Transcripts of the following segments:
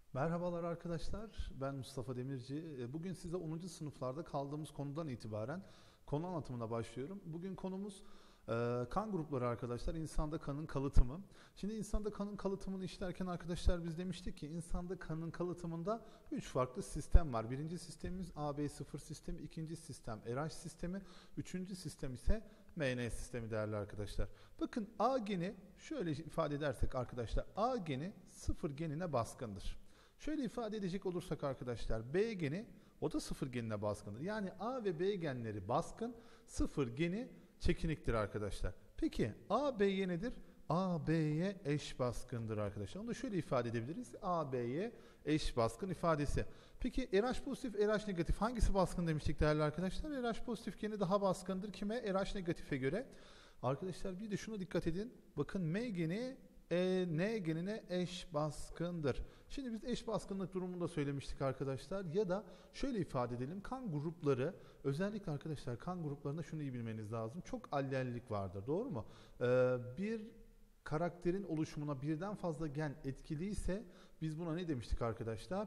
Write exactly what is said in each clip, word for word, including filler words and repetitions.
Merhabalar arkadaşlar, ben Mustafa Demirci. E, Bugün size onuncu sınıflarda kaldığımız konudan itibaren konu anlatımına başlıyorum. Bugün konumuz e, kan grupları arkadaşlar, insanda kanın kalıtımı. Şimdi insanda kanın kalıtımını işlerken arkadaşlar biz demiştik ki insanda kanın kalıtımında üç farklı sistem var. Birinci sistemimiz A B sıfır sistemi, ikinci sistem R H sistemi, üçüncü sistem ise M N sistemi değerli arkadaşlar. Bakın A geni şöyle ifade edersek arkadaşlar A geni sıfır genine baskındır. Şöyle ifade edecek olursak arkadaşlar B geni o da sıfır genine baskındır. Yani A ve B genleri baskın, sıfır geni çekiniktir arkadaşlar. Peki A B'ye nedir? A B'ye eş baskındır arkadaşlar. Onu da şöyle ifade edebiliriz. A B'ye eş baskın ifadesi. Peki RH pozitif, RH negatif hangisi baskın demiştik değerli arkadaşlar? RH pozitif geni daha baskındır. Kime? RH negatife göre. Arkadaşlar bir de şuna dikkat edin. Bakın M geni e, N genine eş baskındır. Şimdi biz eş baskınlık durumunda söylemiştik arkadaşlar. Ya da şöyle ifade edelim. Kan grupları, özellikle arkadaşlar kan gruplarında şunu iyi bilmeniz lazım. Çok allellik vardır. Doğru mu? Ee, bir karakterin oluşumuna birden fazla gen etkiliyse biz buna ne demiştik arkadaşlar?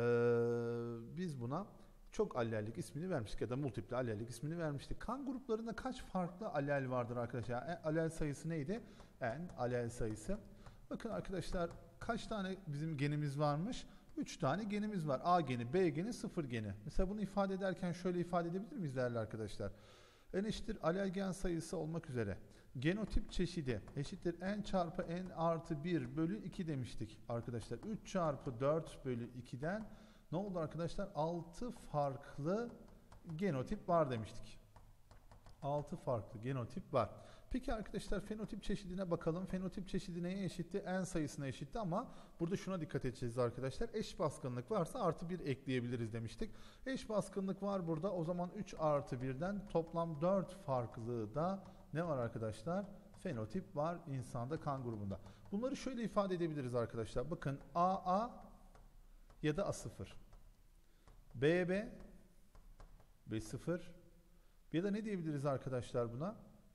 Ee, biz buna çok allellik ismini vermiştik ya da multiple allellik ismini vermiştik. Kan gruplarında kaç farklı allel vardır arkadaşlar? Yani allel sayısı neydi? En allel sayısı. Bakın arkadaşlar kaç tane bizim genimiz varmış? üç tane genimiz var. A geni, B geni, sıfır geni. Mesela bunu ifade ederken şöyle ifade edebilir miyiz değerli arkadaşlar? N eşittir allel gen sayısı olmak üzere. Genotip çeşidi eşittir n çarpı n artı bir bölü iki demiştik arkadaşlar. üç çarpı dört bölü iki'den ne oldu arkadaşlar? altı farklı genotip var demiştik. altı farklı genotip var. Peki arkadaşlar fenotip çeşidine bakalım. Fenotip çeşidi neye eşitti? N sayısına eşitti ama burada şuna dikkat edeceğiz arkadaşlar. Eş baskınlık varsa artı bir ekleyebiliriz demiştik. Eş baskınlık var burada. O zaman üç artı bir'den toplam dört farklı da ne var arkadaşlar? Fenotip var insanda kan grubunda. Bunları şöyle ifade edebiliriz arkadaşlar. Bakın A A ya da A sıfır. B B B sıfır ya da ne diyebiliriz arkadaşlar buna?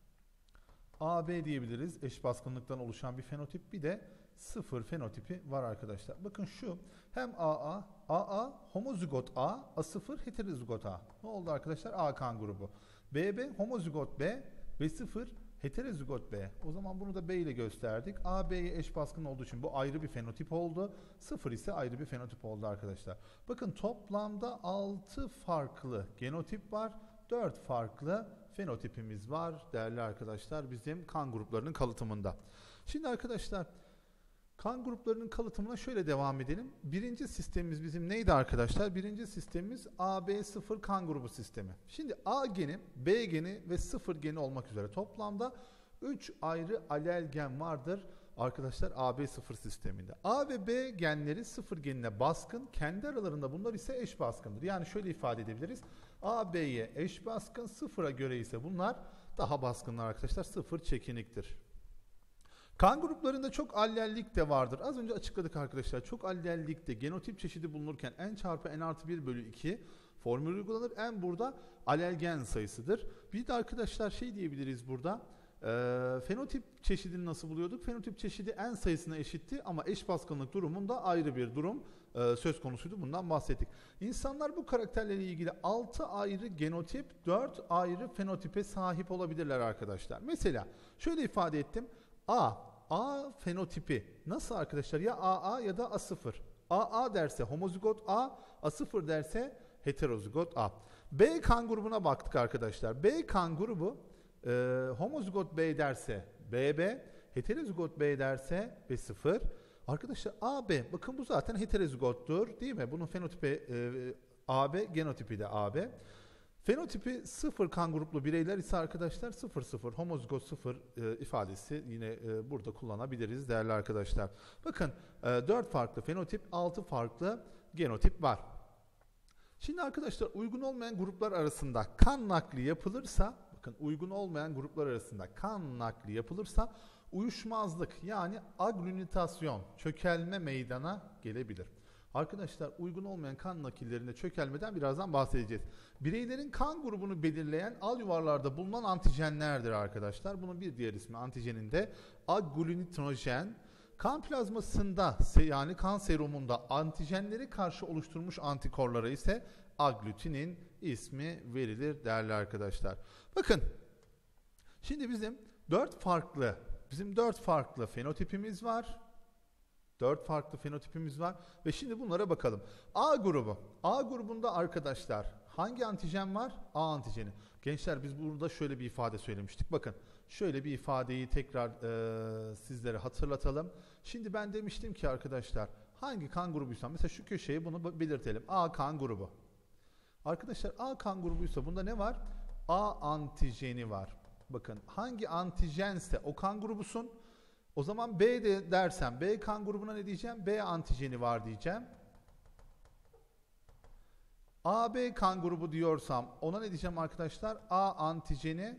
A B diyebiliriz. Eş baskınlıktan oluşan bir fenotip. Bir de sıfır fenotipi var arkadaşlar. Bakın şu hem A A, A A homozigot A, A sıfır heterozigot A. Ne oldu arkadaşlar? A kan grubu. B B homozigot B, B sıfır heterozigot B. O zaman bunu da B ile gösterdik. A B'ye eş baskın olduğu için bu ayrı bir fenotip oldu. sıfır ise ayrı bir fenotip oldu arkadaşlar. Bakın toplamda altı farklı genotip var. dört farklı fenotipimiz var değerli arkadaşlar bizim kan gruplarının kalıtımında. Şimdi arkadaşlar kan gruplarının kalıtımına şöyle devam edelim. Birinci sistemimiz bizim neydi arkadaşlar? Birinci sistemimiz A B sıfır kan grubu sistemi. Şimdi A geni, B geni ve sıfır geni olmak üzere toplamda üç ayrı allel gen vardır arkadaşlar A B sıfır sisteminde. A ve B genleri sıfır genine baskın, kendi aralarında bunlar ise eş baskındır. Yani şöyle ifade edebiliriz. A B'ye eş baskın, sıfıra göre ise bunlar daha baskınlar arkadaşlar. Sıfır çekiniktir. Kan gruplarında çok allellik de vardır. Az önce açıkladık arkadaşlar. Çok allellikte genotip çeşidi bulunurken n çarpı n artı bir bölü iki formülü uygulanır. N burada alelgen sayısıdır. Bir de arkadaşlar şey diyebiliriz burada. E, fenotip çeşidini nasıl buluyorduk? Fenotip çeşidi n sayısına eşitti ama eş baskınlık durumunda ayrı bir durum e, söz konusuydu. Bundan bahsettik. İnsanlar bu karakterlerle ilgili altı ayrı genotip, dört ayrı fenotipe sahip olabilirler arkadaşlar. Mesela şöyle ifade ettim. A, A fenotipi nasıl arkadaşlar? Ya A A ya da A sıfır. A A derse homozigot A, A sıfır derse heterozigot A. B kan grubuna baktık arkadaşlar. B kan grubu e, homozigot B derse B B, heterozigot B derse B sıfır. Arkadaşlar A B bakın bu zaten heterozigottur değil mi? Bunun fenotipi e, A B, genotipi de A B. Fenotipi sıfır kan gruplu bireyler ise arkadaşlar sıfır sıfır homozigot sıfır e, ifadesi yine e, burada kullanabiliriz değerli arkadaşlar. Bakın e, dört farklı fenotip, altı farklı genotip var. Şimdi arkadaşlar uygun olmayan gruplar arasında kan nakli yapılırsa, bakın uygun olmayan gruplar arasında kan nakli yapılırsa uyuşmazlık yani aglünitasyon, çökelme meydana gelebilir. Arkadaşlar uygun olmayan kan nakillerinde çökelmeden birazdan bahsedeceğiz. Bireylerin kan grubunu belirleyen al yuvarlarda bulunan antijenlerdir arkadaşlar. Bunun bir diğer ismi antijenin de aglutinojen Kan plazmasında yani kan serumunda antijenleri karşı oluşturmuş antikorlara ise aglutinin ismi verilir değerli arkadaşlar. Bakın şimdi bizim dört farklı bizim dört farklı fenotipimiz var. Dört farklı fenotipimiz var ve şimdi bunlara bakalım. A grubu. A grubunda arkadaşlar hangi antijen var? A antijeni. Gençler biz burada şöyle bir ifade söylemiştik. Bakın şöyle bir ifadeyi tekrar e, sizlere hatırlatalım. Şimdi ben demiştim ki arkadaşlar hangi kan grubuysa mesela şu köşeye bunu belirtelim. A kan grubu. Arkadaşlar A kan grubuysa bunda ne var? A antijeni var. Bakın hangi antijense o kan grubusun. O zaman B de dersem B kan grubuna ne diyeceğim? B antijeni var diyeceğim. A B kan grubu diyorsam ona ne diyeceğim arkadaşlar? A antijeni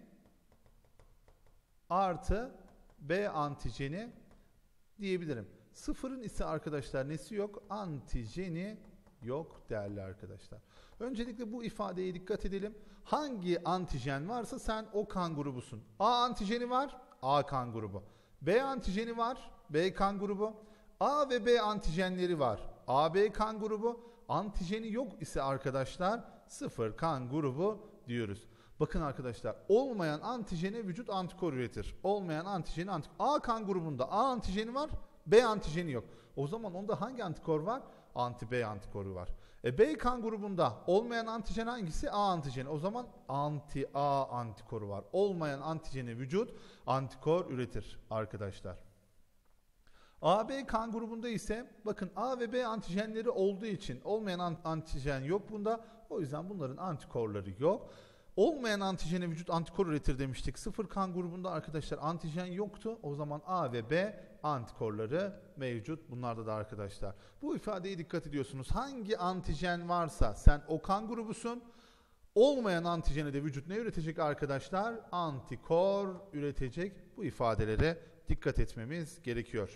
artı B antijeni diyebilirim. Sıfırın ise arkadaşlar nesi yok? Antijeni yok değerli arkadaşlar. Öncelikle bu ifadeye dikkat edelim. Hangi antijen varsa sen o kan grubusun. A antijeni var, A kan grubu. B antijeni var, B kan grubu. A ve B antijenleri var, A B kan grubu. Antijeni yok ise arkadaşlar sıfır kan grubu diyoruz. Bakın arkadaşlar olmayan antijene vücut antikor üretir. Olmayan antijeni antikor. A kan grubunda A antijeni var, B antijeni yok. O zaman onda hangi antikor var? Anti-B antikoru var. E B kan grubunda olmayan antijen hangisi? A antijeni. O zaman anti-A antikoru var. Olmayan antijeni vücut antikor üretir arkadaşlar. A B kan grubunda ise bakın A ve B antijenleri olduğu için olmayan antijen yok bunda. O yüzden bunların antikorları yok. Olmayan antijene vücut antikor üretir demiştik. Sıfır kan grubunda arkadaşlar antijen yoktu. O zaman A ve B antikorları mevcut. Bunlarda da arkadaşlar. Bu ifadeye dikkat ediyorsunuz. Hangi antijen varsa sen o kan grubusun. Olmayan antijene de vücut ne üretecek arkadaşlar? Antikor üretecek. Bu ifadelere dikkat etmemiz gerekiyor.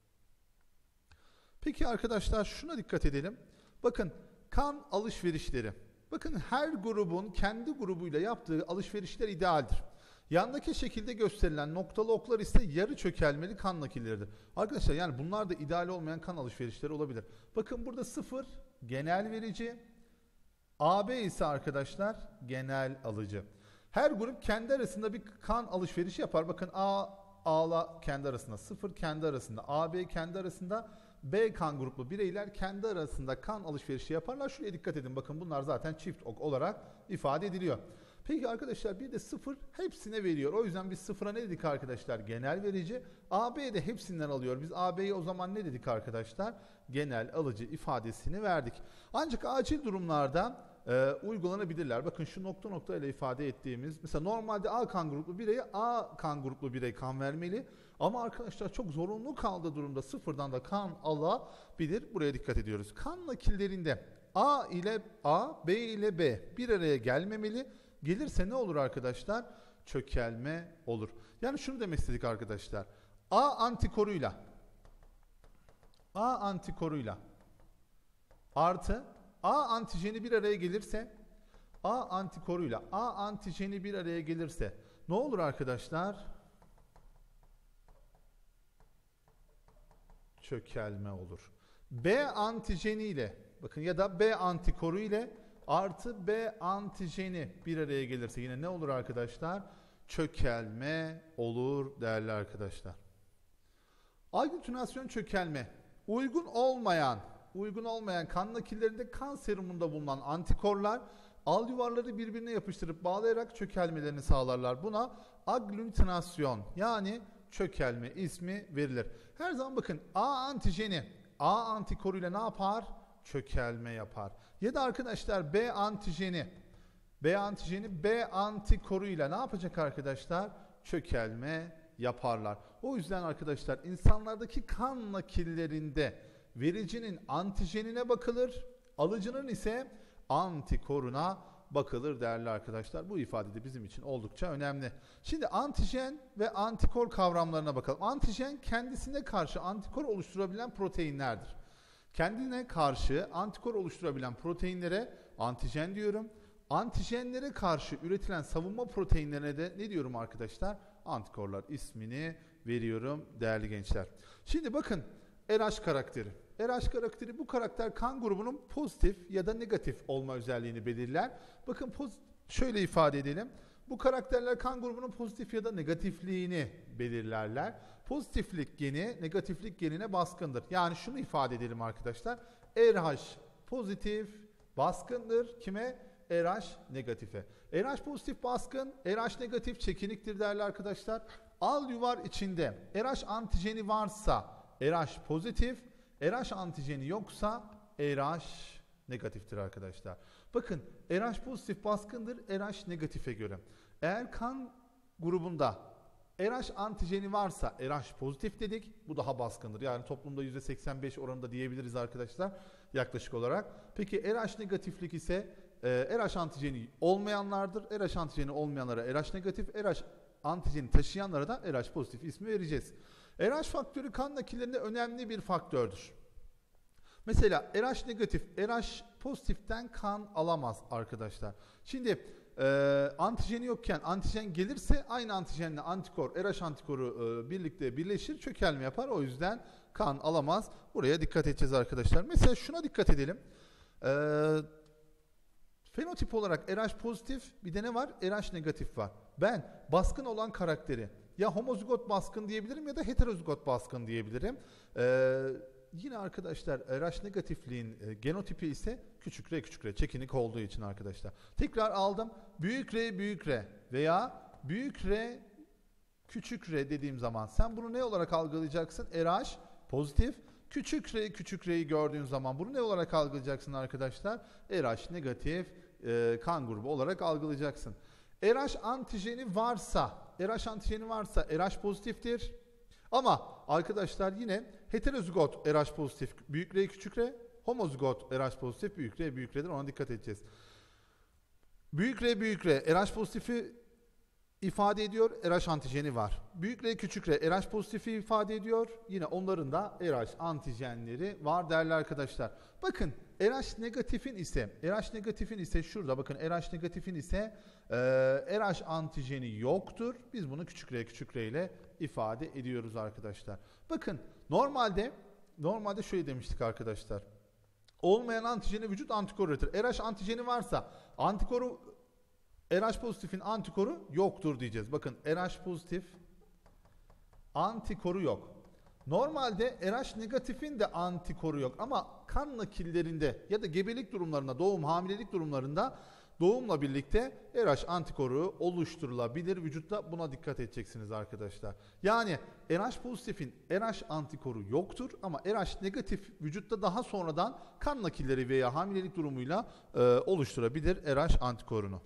Peki arkadaşlar şuna dikkat edelim. Bakın kan alışverişleri. Bakın her grubun kendi grubuyla yaptığı alışverişler idealdir. Yandaki şekilde gösterilen noktalı oklar ise yarı çökelmeli kan nakilleridir. Arkadaşlar yani bunlar da ideal olmayan kan alışverişleri olabilir. Bakın burada sıfır genel verici, A B ise arkadaşlar genel alıcı. Her grup kendi arasında bir kan alışverişi yapar. Bakın A, A'la kendi arasında, sıfır kendi arasında, A B kendi arasında, B kan gruplu bireyler kendi arasında kan alışverişi yaparlar. Şuraya dikkat edin. Bakın bunlar zaten çift ok olarak ifade ediliyor. Peki arkadaşlar bir de sıfır hepsine veriyor. O yüzden biz sıfıra ne dedik arkadaşlar? Genel verici. A B de hepsinden alıyor. Biz A B'ye o zaman ne dedik arkadaşlar? Genel alıcı ifadesini verdik. Ancak acil durumlarda e, uygulanabilirler. Bakın şu nokta nokta ile ifade ettiğimiz mesela normalde A kan gruplu bireye A kan gruplu birey kan vermeli. Ama arkadaşlar çok zorunlu kaldığı durumda sıfırdan da kan alabilir. Buraya dikkat ediyoruz. Kan nakillerinde A ile A, B ile B bir araya gelmemeli. Gelirse ne olur arkadaşlar? Çökelme olur. Yani şunu demek istedik arkadaşlar. A antikoruyla A antikoruyla artı A antijeni bir araya gelirse A antikoruyla A antijeni bir araya gelirse ne olur arkadaşlar? Çökelme olur. B antijeni ile bakın ya da B antikoru ile artı B antijeni bir araya gelirse yine ne olur arkadaşlar? Çökelme olur değerli arkadaşlar. Aglutinasyon çökelme. Uygun olmayan, uygun olmayan kan nakillerinde kan serumunda bulunan antikorlar al yuvarları birbirine yapıştırıp bağlayarak çökelmelerini sağlarlar. Buna aglutinasyon yani çökelme ismi verilir. Her zaman bakın A antijeni A antikoruyla ne yapar? Çökelme yapar. Ya da arkadaşlar B antijeni B antijeni B antikoruyla ne yapacak arkadaşlar? Çökelme yaparlar. O yüzden arkadaşlar insanlardaki kan nakillerinde vericinin antijenine bakılır, alıcının ise antikoruna bakılır değerli arkadaşlar. Bu ifade de bizim için oldukça önemli. Şimdi antijen ve antikor kavramlarına bakalım. Antijen kendisine karşı antikor oluşturabilen proteinlerdir. Kendine karşı antikor oluşturabilen proteinlere antijen diyorum. Antijenlere karşı üretilen savunma proteinlerine de ne diyorum arkadaşlar? Antikorlar ismini veriyorum değerli gençler. Şimdi bakın RH karakteri. RH karakteri bu karakter kan grubunun pozitif ya da negatif olma özelliğini belirler. Bakın şöyle ifade edelim. Bu karakterler kan grubunun pozitif ya da negatifliğini belirlerler. Pozitiflik geni negatiflik genine baskındır. Yani şunu ifade edelim arkadaşlar. RH pozitif baskındır. Kime? RH negatife. RH pozitif baskın, RH negatif çekiniktir değerli arkadaşlar. Al yuvar içinde RH antijeni varsa RH pozitif, RH antijeni yoksa RH negatiftir arkadaşlar. Bakın RH pozitif baskındır RH negatife göre. Eğer kan grubunda RH antijeni varsa RH pozitif dedik. Bu daha baskındır. Yani toplumda yüzde seksen beş oranında diyebiliriz arkadaşlar yaklaşık olarak. Peki RH negatiflik ise e, RH antijeni olmayanlardır. RH antijeni olmayanlara RH negatif, RH antijeni taşıyanlara da RH pozitif ismi vereceğiz. RH faktörü kan nakillerinde önemli bir faktördür. Mesela RH negatif, RH pozitiften kan alamaz arkadaşlar. Şimdi e, antijeni yokken antijen gelirse aynı antijenle antikor, RH antikoru e, birlikte birleşir, çökelme yapar. O yüzden kan alamaz. Buraya dikkat edeceğiz arkadaşlar. Mesela şuna dikkat edelim. E, fenotip olarak RH pozitif, bir de ne var? RH negatif var. Ben baskın olan karakteri ya homozigot baskın diyebilirim ya da heterozigot baskın diyebilirim. Ee, yine arkadaşlar RH negatifliğin e, genotipi ise küçük r küçük r çekinik olduğu için arkadaşlar. Tekrar aldım. Büyük R büyük R veya büyük R küçük r dediğim zaman sen bunu ne olarak algılayacaksın? RH pozitif. Küçük r küçük r'yi gördüğün zaman bunu ne olarak algılayacaksın arkadaşlar? RH negatif e, kan grubu olarak algılayacaksın. RH antijeni varsa, RH antijeni varsa RH pozitiftir. Ama arkadaşlar yine heterozigot RH pozitif büyük R küçük r, homozigot RH pozitif büyük R büyük R'dir, ona dikkat edeceğiz. Büyük R büyük R RH pozitifi ifade ediyor, RH antijeni var. Büyük R küçük R RH pozitifi ifade ediyor. Yine onların da RH antijenleri var değerli arkadaşlar. Bakın RH negatifin ise RH negatifin ise şurada bakın RH negatifin ise e, RH antijeni yoktur. Biz bunu küçük r küçük r ile ifade ediyoruz arkadaşlar. Bakın normalde normalde şöyle demiştik arkadaşlar. Olmayan antijeni vücut antikor üretir. RH antijeni varsa antikoru RH pozitifin antikoru yoktur diyeceğiz. Bakın RH pozitif antikoru yok. Normalde RH negatifin de antikoru yok ama kan nakillerinde ya da gebelik durumlarında, doğum, hamilelik durumlarında doğumla birlikte RH antikoru oluşturulabilir vücutta. Buna dikkat edeceksiniz arkadaşlar. Yani RH pozitifin RH antikoru yoktur ama RH negatif vücutta daha sonradan kan nakilleri veya hamilelik durumuyla e, oluşturabilir RH antikorunu.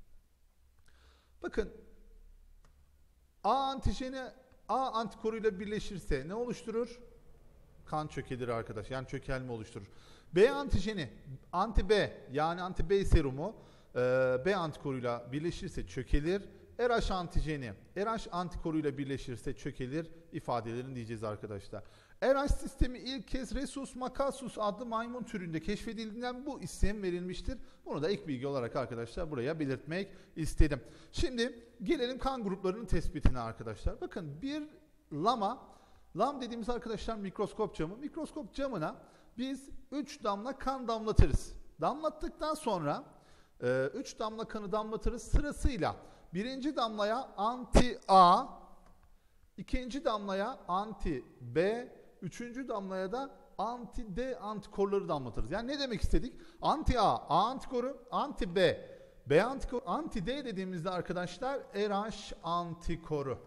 Bakın A antijeni A antikoruyla birleşirse ne oluşturur? Kan çökelir arkadaş. Yani çökelme oluşturur. B antijeni anti B yani anti B serumu e, B antikoruyla birleşirse çökelir. RH antijeni RH antikoruyla birleşirse çökelir ifadelerini diyeceğiz arkadaşlar. RH sistemi ilk kez Rhesus macasus adlı maymun türünde keşfedildiğinden bu isim verilmiştir. Bunu da ek bilgi olarak arkadaşlar buraya belirtmek istedim. Şimdi gelelim kan gruplarının tespitine arkadaşlar. Bakın bir lama, lam dediğimiz arkadaşlar mikroskop camı. Mikroskop camına biz üç damla kan damlatırız. Damlattıktan sonra üç damla kanı damlatırız sırasıyla. Birinci damlaya anti A, ikinci damlaya anti B, üçüncü damlaya da anti D antikorları damlatırız. Yani ne demek istedik? Anti A, A antikoru, anti B, B antikoru, anti D dediğimizde arkadaşlar RH antikoru.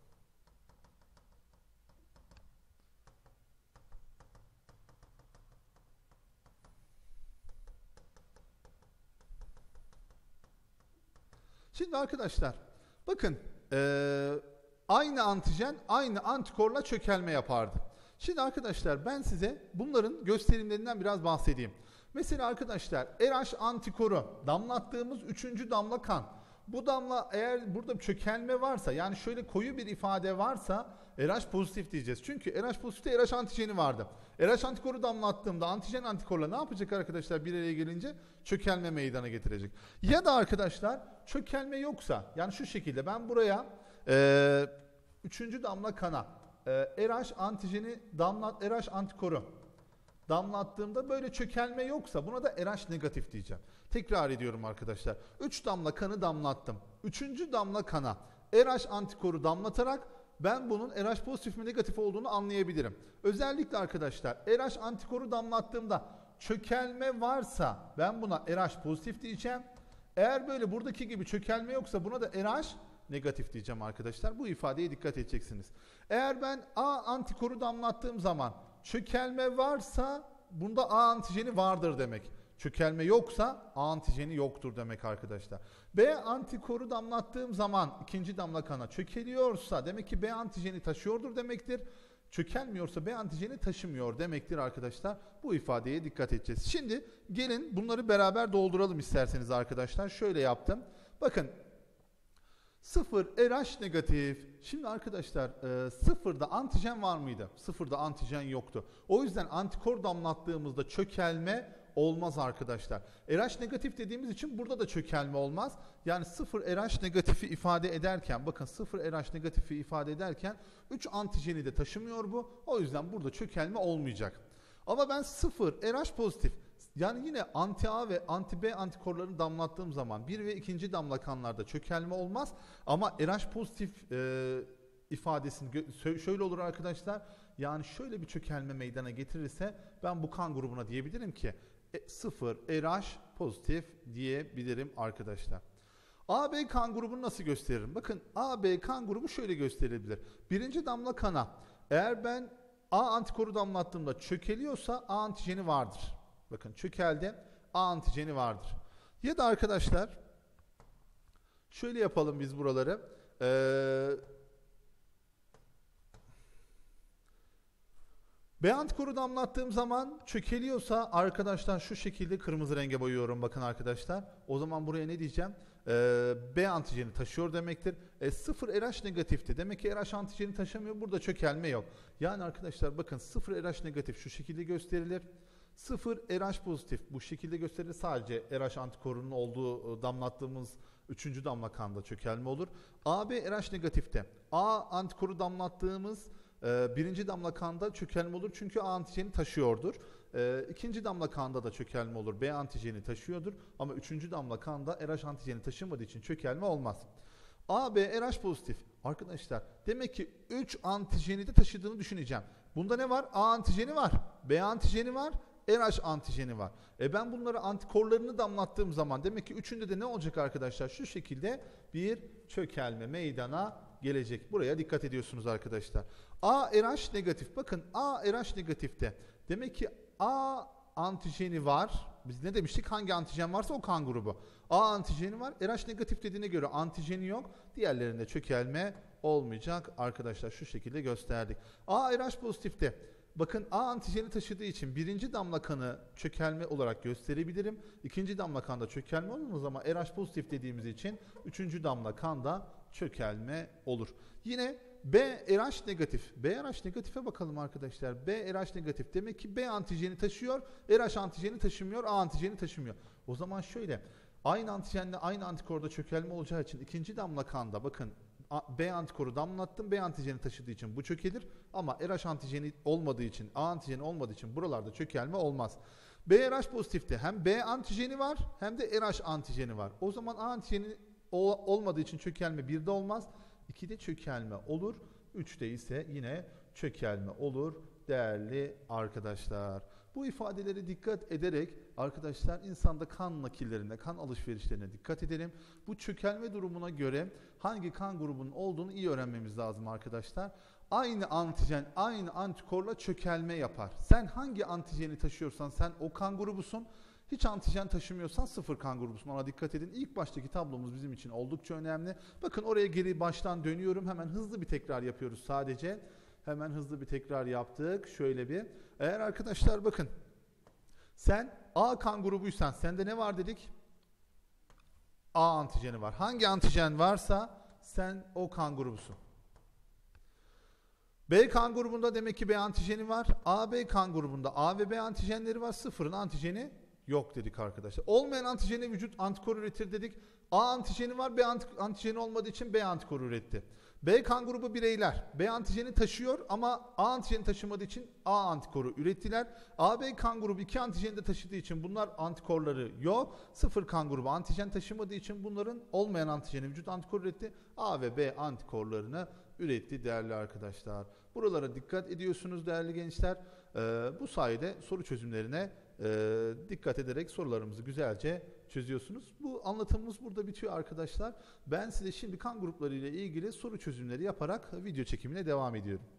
Şimdi arkadaşlar bakın ee, aynı antijen aynı antikorla çökelme yapardı. Şimdi arkadaşlar ben size bunların gösterimlerinden biraz bahsedeyim. Mesela arkadaşlar RH antikoru damlattığımız üçüncü damla kan. Bu damla eğer burada çökelme varsa yani şöyle koyu bir ifade varsa RH pozitif diyeceğiz. Çünkü RH pozitifte RH antijeni vardı. RH antikoru damlattığımda antijen antikorla ne yapacak arkadaşlar bir araya gelince? Çökelme meydana getirecek. Ya da arkadaşlar çökelme yoksa yani şu şekilde ben buraya e, Üçüncü damla kana e, R H antijeni damlat, R H antikoru damlattığımda böyle çökelme yoksa buna da R H negatif diyeceğim. Tekrar ediyorum arkadaşlar. üç damla kanı damlattım. Üçüncü damla kana R H antikoru damlatarak ben bunun R H pozitif mi negatif olduğunu anlayabilirim. Özellikle arkadaşlar R H antikoru damlattığımda çökelme varsa ben buna R H pozitif diyeceğim. Eğer böyle buradaki gibi çökelme yoksa buna da R H negatif diyeceğim arkadaşlar. Bu ifadeye dikkat edeceksiniz. Eğer ben A antikoru damlattığım zaman çökelme varsa bunda A antijeni vardır demek. Çökelme yoksa A antijeni yoktur demek arkadaşlar. B antikoru damlattığım zaman ikinci damla kana çökeliyorsa demek ki B antijeni taşıyordur demektir. Çökelmiyorsa B antijeni taşımıyor demektir arkadaşlar. Bu ifadeye dikkat edeceğiz. Şimdi gelin bunları beraber dolduralım isterseniz arkadaşlar. Şöyle yaptım. Bakın sıfır R H negatif. Şimdi arkadaşlar e, sıfırda antijen var mıydı? Sıfırda antijen yoktu. O yüzden antikor damlattığımızda çökelme olmaz arkadaşlar. R H negatif dediğimiz için burada da çökelme olmaz. Yani sıfır R H negatifi ifade ederken bakın sıfır R H negatifi ifade ederken üç antijeni de taşımıyor bu. O yüzden burada çökelme olmayacak. Ama ben sıfır R H pozitif yani yine anti A ve anti B antikorlarını damlattığım zaman bir ve ikinci damla kanlarda çökelme olmaz. Ama R H pozitif e, ifadesini şöyle olur arkadaşlar. Yani şöyle bir çökelme meydana getirirse ben bu kan grubuna diyebilirim ki sıfır R H pozitif diyebilirim arkadaşlar. A B kan grubunu nasıl gösteririm? Bakın A B kan grubu şöyle gösterilebilir. Birinci damla kana eğer ben A antikoru damlattığımda çökeliyorsa A antijeni vardır. Bakın çökeldi A antijeni vardır. Ya da arkadaşlar şöyle yapalım biz buraları. Ee, B antikoru damlattığım zaman çökeliyorsa arkadaşlar şu şekilde kırmızı renge boyuyorum bakın arkadaşlar. O zaman buraya ne diyeceğim? Ee, B antijeni taşıyor demektir. E, sıfır R H negatifti. Demek ki R H antijeni taşımıyor. Burada çökelme yok. Yani arkadaşlar bakın sıfır R H negatif şu şekilde gösterilir. sıfır R H pozitif bu şekilde gösterilir. Sadece R H antikorunun olduğu damlattığımız üçüncü damla kanda çökelme olur. A B R H negatifte A antikoru damlattığımız e, birinci damla kanda çökelme olur. Çünkü A antijeni taşıyordur. E, ikinci damla kanda da çökelme olur. B antijeni taşıyordur. Ama üçüncü damla kanda R H antijeni taşımadığı için çökelme olmaz. A B R H pozitif. Arkadaşlar demek ki üç antijeni de taşıdığını düşüneceğim. Bunda ne var? A antijeni var. B antijeni var. R H antijeni var. E ben bunları antikorlarını damlattığım zaman demek ki üçünde de ne olacak arkadaşlar? Şu şekilde bir çökelme meydana gelecek. Buraya dikkat ediyorsunuz arkadaşlar. A R H negatif. Bakın A R H negatifte. Demek ki A antijeni var. Biz ne demiştik? Hangi antijen varsa o kan grubu. A antijeni var. R H negatif dediğine göre antijeni yok. Diğerlerinde çökelme olmayacak arkadaşlar. Şu şekilde gösterdik. A R H pozitifte. Bakın A antijeni taşıdığı için birinci damla kanı çökelme olarak gösterebilirim. İkinci damla kanda çökelme olmaz ama R H pozitif dediğimiz için üçüncü damla kanda çökelme olur. Yine B R H negatif. B R H negatife bakalım arkadaşlar. B R H negatif demek ki B antijeni taşıyor. R H antijeni taşımıyor. A antijeni taşımıyor. O zaman şöyle. Aynı antijenle aynı antikorda çökelme olacağı için ikinci damla kanda bakın B antikoru damlattım. B antijeni taşıdığı için bu çökelir. Ama R H antijeni olmadığı için, A antijeni olmadığı için buralarda çökelme olmaz. B R H pozitifte hem B antijeni var hem de R H antijeni var. O zaman A antijeni olmadığı için çökelme birde olmaz. ikide çökelme olur. üçte ise yine çökelme olur değerli arkadaşlar. Bu ifadelere dikkat ederek arkadaşlar insanda kan nakillerine, kan alışverişlerine dikkat edelim. Bu çökelme durumuna göre hangi kan grubunun olduğunu iyi öğrenmemiz lazım arkadaşlar. Aynı antijen, aynı antikorla çökelme yapar. Sen hangi antijeni taşıyorsan sen o kan grubusun. Hiç antijen taşımıyorsan sıfır kan grubusun. Ona dikkat edin. İlk baştaki tablomuz bizim için oldukça önemli. Bakın oraya geri baştan dönüyorum. Hemen hızlı bir tekrar yapıyoruz sadece. Hemen hızlı bir tekrar yaptık. Şöyle bir. Eğer arkadaşlar bakın. Sen A kan grubuysan sende ne var dedik? A antijeni var. Hangi antijen varsa sen o kan grubusun. B kan grubunda demek ki B antijeni var. A B kan grubunda A ve B antijenleri var. Sıfırın antijeni yok dedik arkadaşlar. Olmayan antijeni vücut antikor üretir dedik. A antijeni var. B antijeni olmadığı için B antikor üretti. B kan grubu bireyler B antijeni taşıyor ama A antijeni taşımadığı için A antikoru ürettiler. A B kan grubu iki antijeni de taşıdığı için bunlar antikorları yok. Sıfır kan grubu antijen taşımadığı için bunların olmayan antijeni vücut antikor üretti. A ve B antikorlarını üretti değerli arkadaşlar. Buralara dikkat ediyorsunuz değerli gençler. Ee, bu sayede soru çözümlerine e, dikkat ederek sorularımızı güzelce çözüyorsunuz. Bu anlatımımız burada bitiyor arkadaşlar. Ben size şimdi kan grupları ile ilgili soru çözümleri yaparak video çekimine devam ediyorum.